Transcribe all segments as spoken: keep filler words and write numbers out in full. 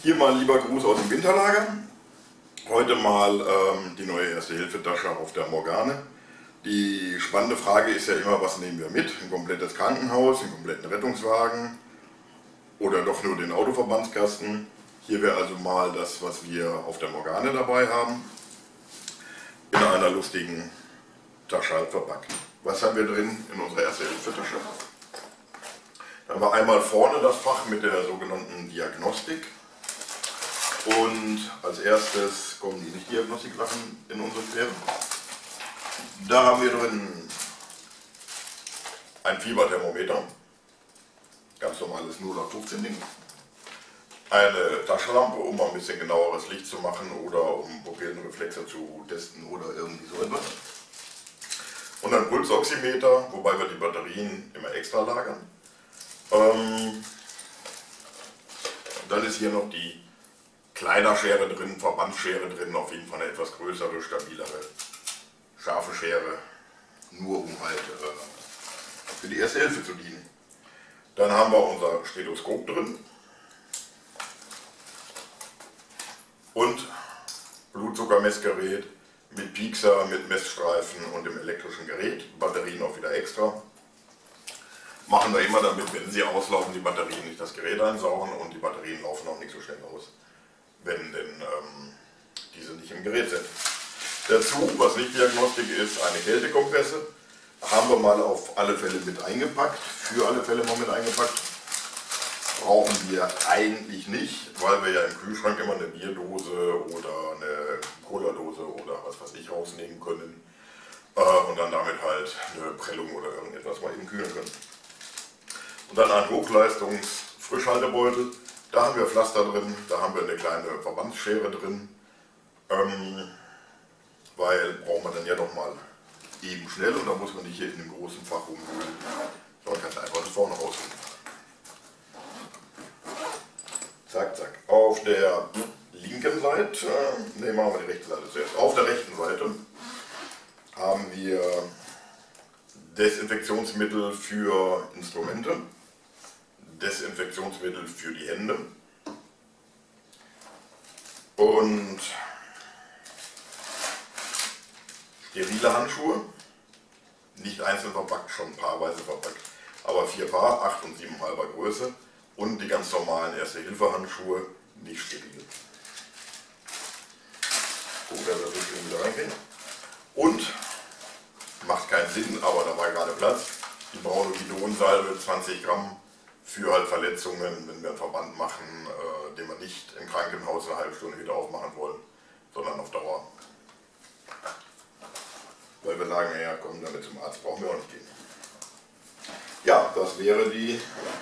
Hier mal ein lieber Gruß aus dem Winterlager. Heute mal ähm, die neue Erste-Hilfe-Tasche auf der Morgane. Die spannende Frage ist ja immer, was nehmen wir mit? Ein komplettes Krankenhaus, einen kompletten Rettungswagen oder doch nur den Autoverbandskasten. Hier wäre also mal das, was wir auf der Morgane dabei haben, in einer lustigen Tasche halt verpackt. Was haben wir drin in unserer Erste-Hilfe-Tasche? Da haben wir einmal vorne das Fach mit der sogenannten Diagnostik. Und als erstes kommen die Nicht-Diagnostik-Sachen in unsere Sphäre. Da haben wir drin ein Fieberthermometer, ganz normales null auf fünfzehn Ding. Eine Taschenlampe, um ein bisschen genaueres Licht zu machen oder um Pupillenreflexe zu testen oder irgendwie so etwas. Und ein Pulsoximeter, wobei wir die Batterien immer extra lagern. Ähm, dann ist hier noch die Kleiderschere drin, Verbandsschere drin, auf jeden Fall eine etwas größere, stabilere, scharfe Schere, nur um halt äh, für die Erste Hilfe zu dienen. Dann haben wir unser Stethoskop drin und Blutzuckermessgerät mit Piekser, mit Messstreifen und dem elektrischen Gerät, Batterien auch wieder extra. Machen wir immer, damit, wenn sie auslaufen, die Batterien nicht das Gerät einsaugen und die Batterien laufen auch nicht so schnell aus, wenn denn ähm, diese nicht im Gerät sind. Dazu, was nicht Diagnostik ist, eine Kältekompresse. Haben wir mal auf alle Fälle mit eingepackt, für alle Fälle mal mit eingepackt. Brauchen wir eigentlich nicht, weil wir ja im Kühlschrank immer eine Bierdose oder eine Cola-Dose oder was weiß ich rausnehmen können äh, und dann damit halt eine Prellung oder irgendetwas mal eben kühlen können. Und dann ein Hochleistungs-Frischhaltebeutel. Da haben wir Pflaster drin, da haben wir eine kleine Verbandsschere drin, ähm, weil braucht man dann ja doch mal eben schnell und da muss man nicht hier in einem großen Fach rumwühlen, sondern kann es einfach von vorne rausholen. Zack, zack. Auf der linken Seite, ne, machen wir die rechte Seite zuerst. Auf der rechten Seite haben wir Desinfektionsmittel für Instrumente, Desinfektionsmittel für die Hände und sterile Handschuhe, nicht einzeln verpackt, schon paarweise verpackt, aber vier Paar, acht und sieben halber Größe und die ganz normalen Erste-Hilfe-Handschuhe, nicht steril. Gucken, dass wir das schön wieder reinkriegen. Und, macht keinen Sinn, aber da war gerade Platz, die braune Bidonsalbe, zwanzig Gramm, für halt Verletzungen, wenn wir einen Verband machen, äh, den wir nicht im Krankenhaus eine halbe Stunde wieder aufmachen wollen, sondern auf Dauer. Weil wir sagen, naja, komm, damit zum Arzt brauchen wir auch nicht gehen. Ja, das wäre die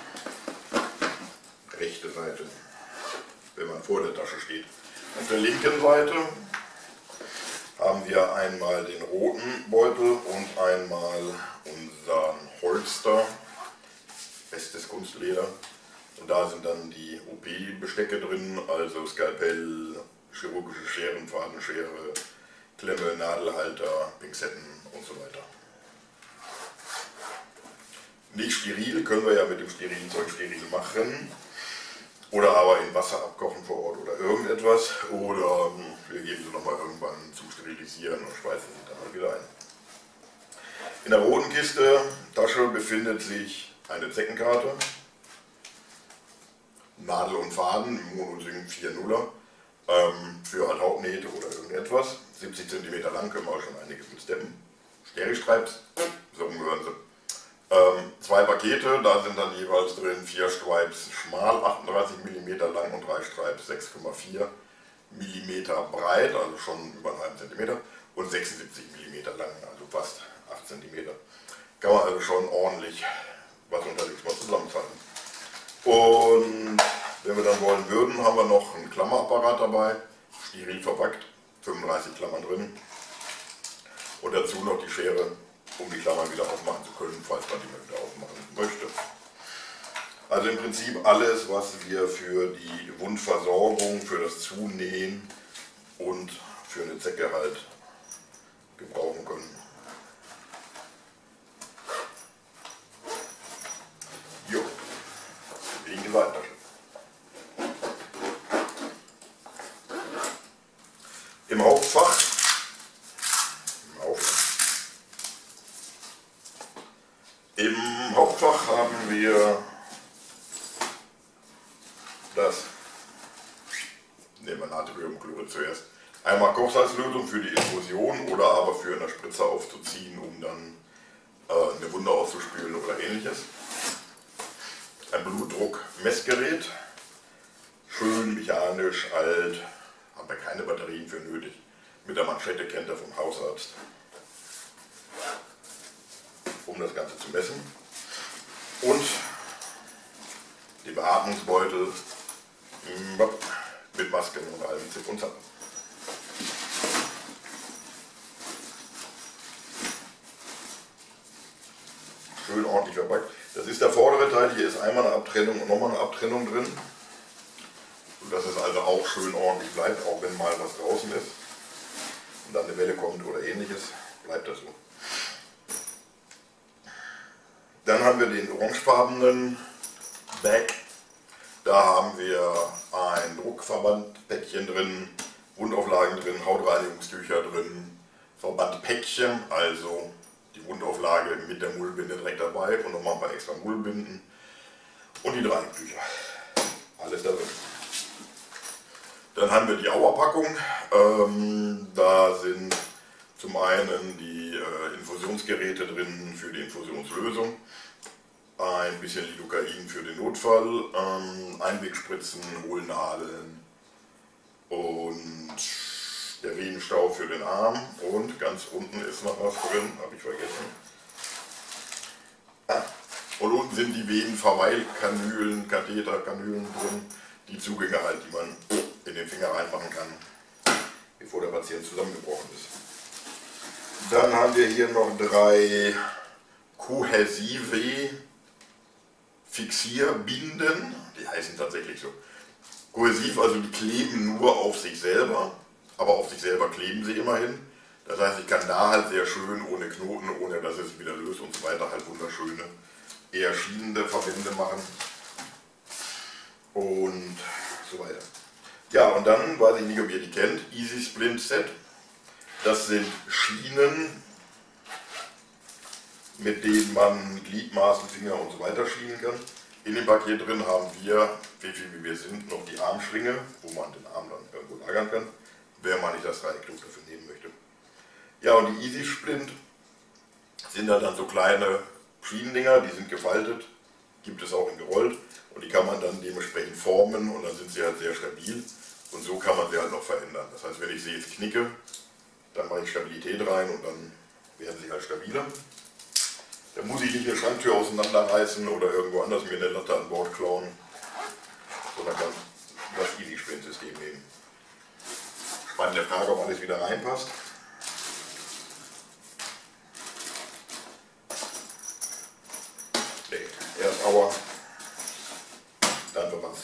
rechte Seite, wenn man vor der Tasche steht. Auf der linken Seite haben wir einmal den roten Beutel und einmal unseren Holster, bestes Kunstleder. Und da sind dann die O P-Bestecke drin, also Skalpell, chirurgische Scheren, Fadenschere, Klemme, Nadelhalter, Pinzetten und so weiter. Nicht steril, können wir ja mit dem sterilen Zeug steril machen. Oder aber in Wasser abkochen vor Ort oder irgendetwas. Oder wir geben sie nochmal irgendwann zum Sterilisieren und schweißen sie dann mal wieder ein. In der roten Kiste, Tasche, befindet sich eine Zeckenkarte, Nadel und Faden, Monosync vier Nuller, ähm, für halt Hauptnähte oder irgendetwas. siebzig Zentimeter lang, können wir auch schon einiges mit steppen. Steri-Stripes, so gehören sie. Ähm, zwei Pakete, da sind dann jeweils drin vier Stripes schmal, achtunddreißig Millimeter lang und drei Stripes sechs Komma vier Millimeter breit, also schon über einen halben Zentimeter, und sechsundsiebzig Millimeter lang, also fast acht Zentimeter. Kann man also schon ordentlich was unterwegs mal zusammenfassen. Und wenn wir dann wollen würden, haben wir noch einen Klammerapparat dabei, steril verpackt, fünfunddreißig Klammern drin. Und dazu noch die Schere, um die Klammern wieder aufmachen zu können, falls man die mal wieder aufmachen möchte. Also im Prinzip alles, was wir für die Wundversorgung, für das Zunähen und für eine Zecke halt gebrauchen können. Jo, linke Seitentasche. das, nehmen wir Natriumchlorid zuerst, einmal Kochsalzlösung für die Infusion oder aber für eine Spritze aufzuziehen, um dann äh, eine Wunde auszuspülen oder ähnliches. Ein Blutdruckmessgerät, schön mechanisch, alt, haben wir keine Batterien für nötig. Mit der Manschette kennt er vom Hausarzt, um das Ganze zu messen. Und die Beatmungsbeutel mit Masken und allem Zip und Zap. Schön ordentlich verpackt. Das ist der vordere Teil, hier ist einmal eine Abtrennung und nochmal eine Abtrennung drin. Sodass es also auch schön ordentlich bleibt, auch wenn mal was draußen ist und dann eine Welle kommt oder ähnliches, bleibt das so. Dann haben wir den orangefarbenen Bag. Da haben wir ein Druckverbandpäckchen drin, Wundauflagen drin, Hautreinigungstücher drin, Verbandpäckchen, also die Wundauflage mit der Mullbinde direkt dabei und nochmal ein paar extra Mullbinden und die Reinigtücher. Alles da drin. Dann haben wir die Auerpackung. Ähm, da sind zum einen die äh, Infusionsgeräte drin für die Infusionslösung, ein bisschen Lidocain für den Notfall, ähm, Einwegspritzen, Hohlnadeln und der Venenstau für den Arm und ganz unten ist noch was drin, habe ich vergessen. Und unten sind die Venenverweilkanülen, Katheterkanülen drin, die Zugänge halt, die man in den Finger reinmachen kann, bevor der Patient zusammengebrochen ist. Dann haben wir hier noch drei kohäsive Fixierbinden, die heißen tatsächlich so. Kohäsiv, also die kleben nur auf sich selber, aber auf sich selber kleben sie immerhin. Das heißt, ich kann da halt sehr schön ohne Knoten, ohne dass es wieder löst und so weiter, halt wunderschöne, eher schienende Verbände machen und so weiter. Ja, und dann, weiß ich nicht, ob ihr die kennt, Easy Splint Set. Das sind Schienen, mit denen man Gliedmaßen, Finger und so weiter schienen kann. In dem Paket drin haben wir, pfiffig wie wir sind, noch die Armschlinge, wo man den Arm dann irgendwo lagern kann, wenn man nicht das Dreiecktuch dafür nehmen möchte. Ja, und die Easy Splint sind dann, dann so kleine Schienendinger, die sind gefaltet, gibt es auch in gerollt und die kann man dann dementsprechend formen und dann sind sie halt sehr stabil und so kann man sie halt noch verändern. Das heißt, wenn ich sie jetzt knicke, dann mache ich Stabilität rein und dann werden sie halt stabiler. Da muss ich nicht eine Schranktür auseinanderreißen oder irgendwo anders mir eine Latte an Bord klauen, sondern kann das Easy Splint System nehmen. Spannende Frage, ob alles wieder reinpasst. Nee, erst Auer, dann verpasst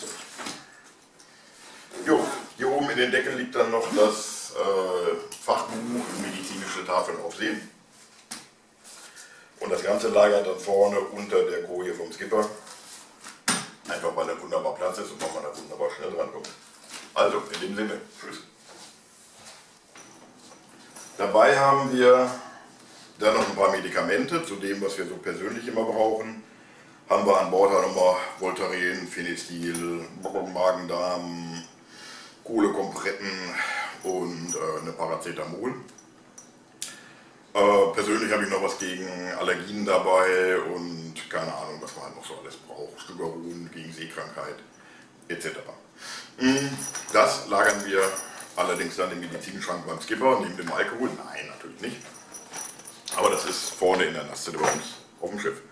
es. Jo, hier oben in den Deckel liegt dann noch das äh, Fachbuch medizinische Tafeln aufsehen. Und das Ganze lagert dann vorne unter der Koje vom Skipper. Einfach weil er wunderbar Platz ist und weil man da wunderbar schnell drankommt. Also, in dem Sinne, tschüss. Dabei haben wir dann noch ein paar Medikamente, zu dem, was wir so persönlich immer brauchen. Haben wir an Bord halt nochmal Voltaren, Phenestil, Magen-Darm, Kohlekompressen und äh, eine Paracetamol. Äh, persönlich habe ich noch was gegen Allergien dabei und keine Ahnung, was man halt noch so alles braucht. Stüberhuhn gegen Seekrankheit et cetera. Das lagern wir allerdings dann im Medizinschrank beim Skipper neben dem Alkohol. Nein, natürlich nicht. Aber das ist vorne in der Nasszelle bei uns auf dem Schiff.